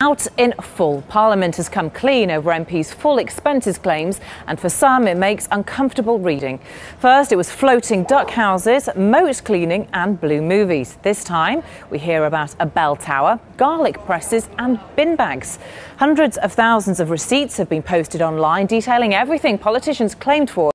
Out in full. Parliament has come clean over MPs' full expenses claims, and for some it makes uncomfortable reading. First it was floating duck houses, moat cleaning and blue movies. This time we hear about a bell tower, garlic presses and bin bags. Hundreds of thousands of receipts have been posted online detailing everything politicians claimed for